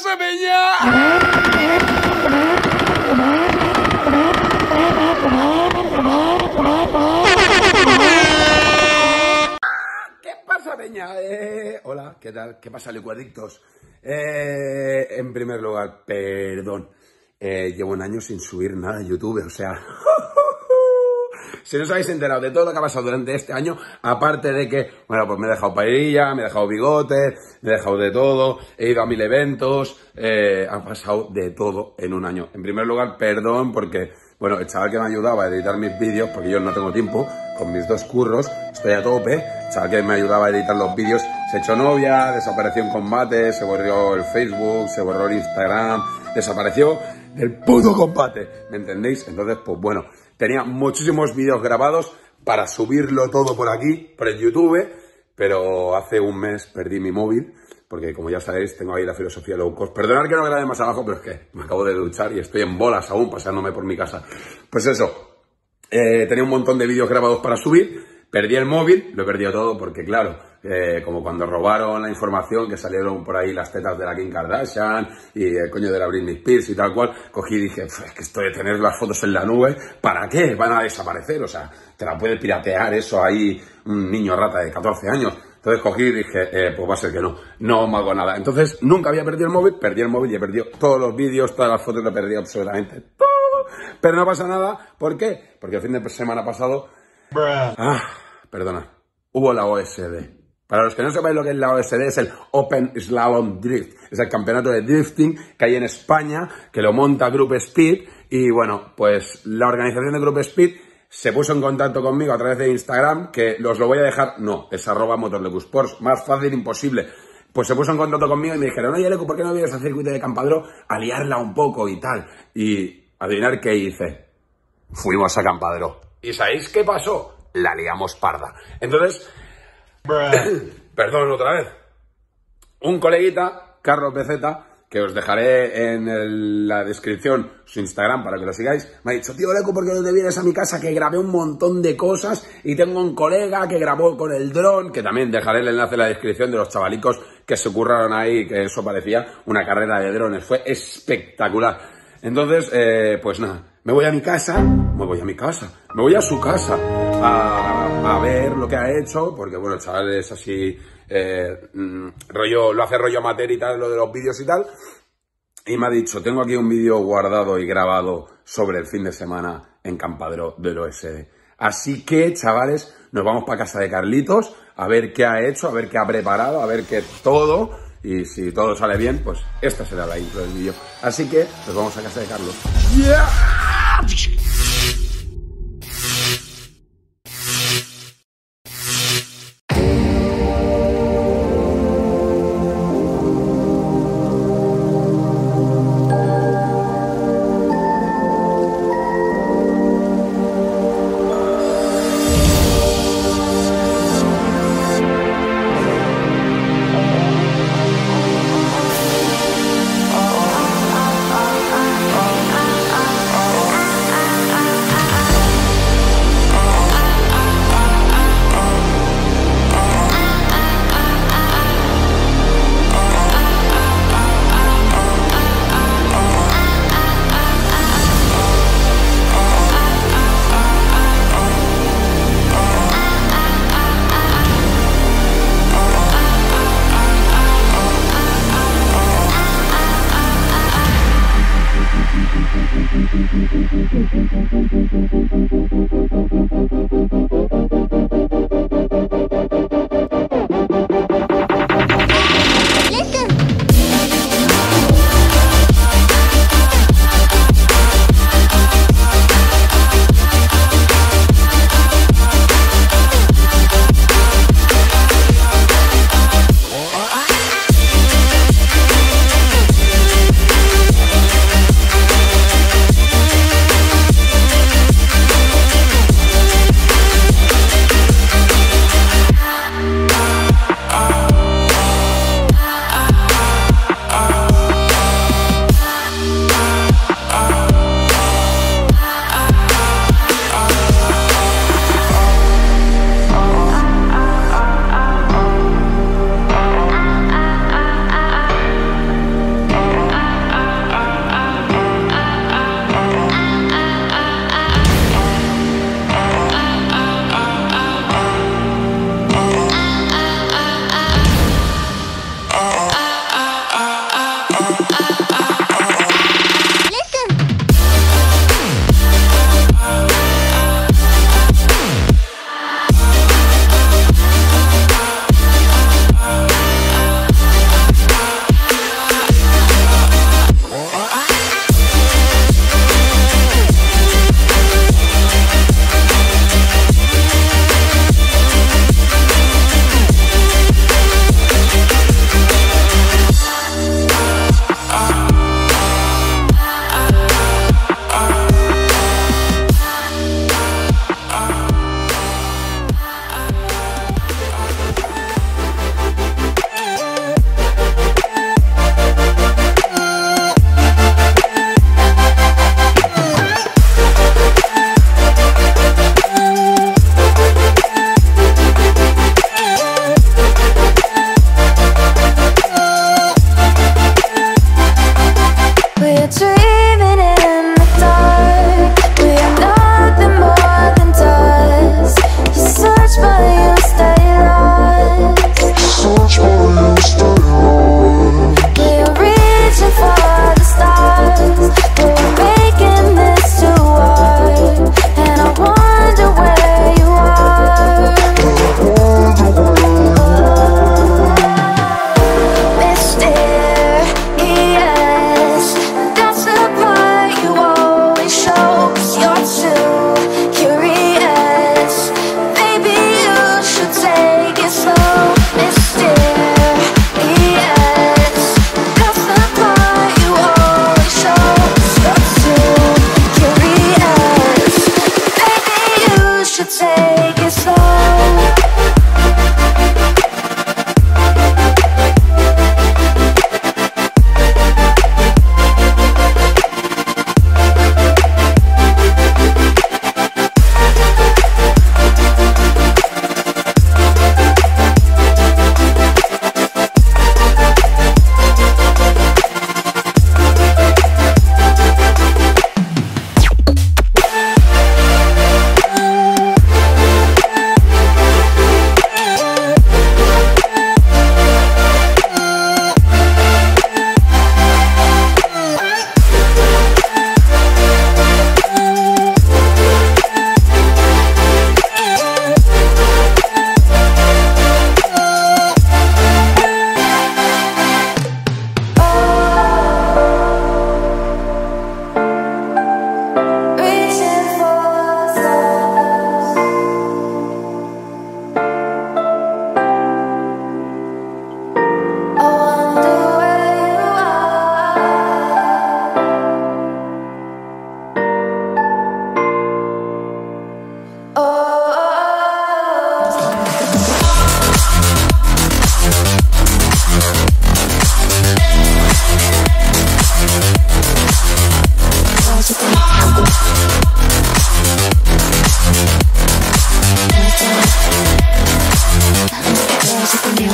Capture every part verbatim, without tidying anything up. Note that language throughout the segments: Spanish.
pasa, peña? ¿Qué pasa, peña? Eh, hola, ¿qué tal? ¿Qué pasa, licuadictos? Eh, en primer lugar, perdón. Eh, llevo un año sin subir nada a YouTube, o sea... Si no os habéis enterado de todo lo que ha pasado durante este año, aparte de que, bueno, pues me he dejado paella, me he dejado bigote, me he dejado de todo, he ido a mil eventos, eh, ha pasado de todo en un año. En primer lugar, perdón, porque, bueno, el chaval que me ayudaba a editar mis vídeos, porque yo no tengo tiempo, con mis dos curros, estoy a tope, el chaval que me ayudaba a editar los vídeos, se echó novia, desapareció en combate, se borró el Facebook, se borró el Instagram, desapareció del puto combate, ¿me entendéis? Entonces, pues bueno... Tenía muchísimos vídeos grabados para subirlo todo por aquí, por el YouTube, pero hace un mes perdí mi móvil, porque como ya sabéis, tengo ahí la filosofía low cost. Perdonad que no grabe más abajo, pero es que me acabo de duchar y estoy en bolas aún, paseándome por mi casa. Pues eso, eh, tenía un montón de vídeos grabados para subir, perdí el móvil, lo he perdido todo porque, claro, eh, como cuando robaron la información, que salieron por ahí las tetas de la Kim Kardashian y el coño de la Britney Spears y tal cual, cogí y dije, es que esto de tener las fotos en la nube, ¿para qué? Van a desaparecer, o sea, te la puede piratear eso ahí un niño rata de catorce años. Entonces cogí y dije, eh, pues va a ser que no, no me hago nada. Entonces nunca había perdido el móvil, perdí el móvil y he perdido todos los vídeos, todas las fotos, lo he perdido absolutamente todo. Pero no pasa nada, ¿por qué? Porque el fin de semana pasado... Ah, perdona, hubo la O S D. Para los que no sepáis lo que es la O S D, es el Open Slalom Drift. Es el campeonato de drifting que hay en España, que lo monta Group Speed. Y bueno, pues la organización de Group Speed se puso en contacto conmigo a través de Instagram, que los lo voy a dejar, no, es arroba motorlecusports, más fácil imposible. Pues se puso en contacto conmigo y me dijeron, oye, Lecu, ¿por qué no vienes al circuito de Campadró a liarla un poco y tal? Y adivinar qué hice. Fuimos a Campadró. ¿Y sabéis qué pasó? La liamos parda. Entonces... Perdón otra vez. Un coleguita, Carlos Beceta, que os dejaré en el, la descripción su Instagram para que lo sigáis, me ha dicho, tío Lecu, ¿por qué no te vienes a mi casa? Que grabé un montón de cosas y tengo un colega que grabó con el dron, que también dejaré el enlace en la descripción de los chavalicos que se curraron ahí, que eso parecía una carrera de drones. Fue espectacular. Entonces, eh, pues nada, me voy a mi casa, me voy a mi casa, me voy a su casa a, a ver lo que ha hecho, porque bueno, el chaval es así, eh, rollo, lo hace rollo amateur y tal, lo de los vídeos y tal, y me ha dicho, tengo aquí un vídeo guardado y grabado sobre el fin de semana en Campadró del O S D. Así que, chavales, nos vamos para casa de Carlitos a ver qué ha hecho, a ver qué ha preparado, a ver qué todo... Y si todo sale bien, pues esta será la intro del vídeo. Así que nos vamos a casa de Carlos. ¡Yeah!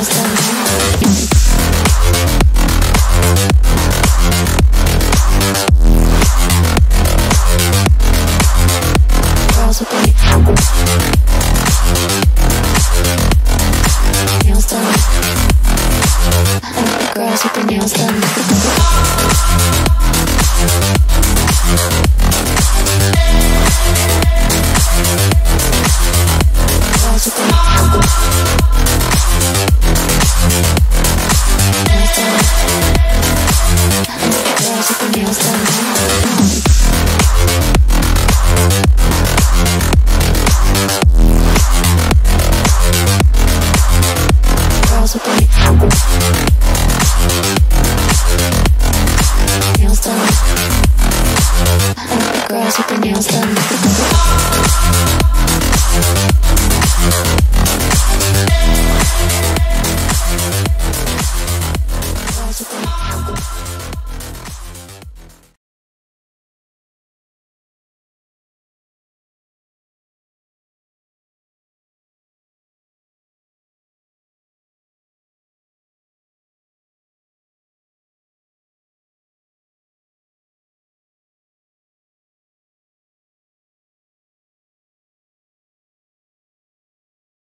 Hasta